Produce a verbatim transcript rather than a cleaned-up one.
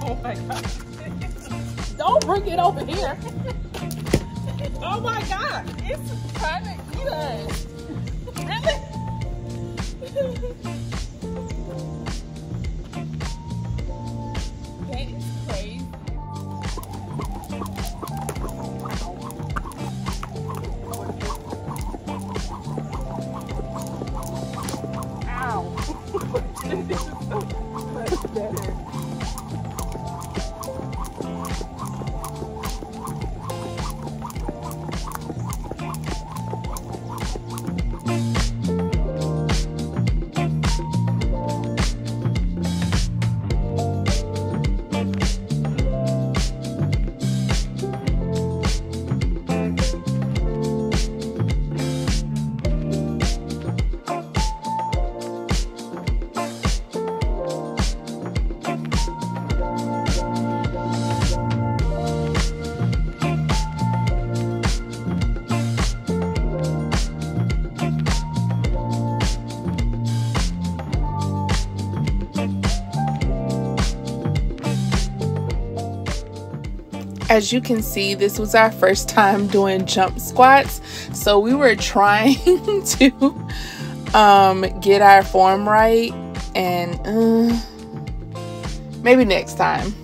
Oh my God. Don't bring it over here. Oh my God. It's trying to eat us. Really? That is crazy. Ow. This is so much better. As you can see, this was our first time doing jump squats, so we were trying to um, get our form right, and uh, maybe next time.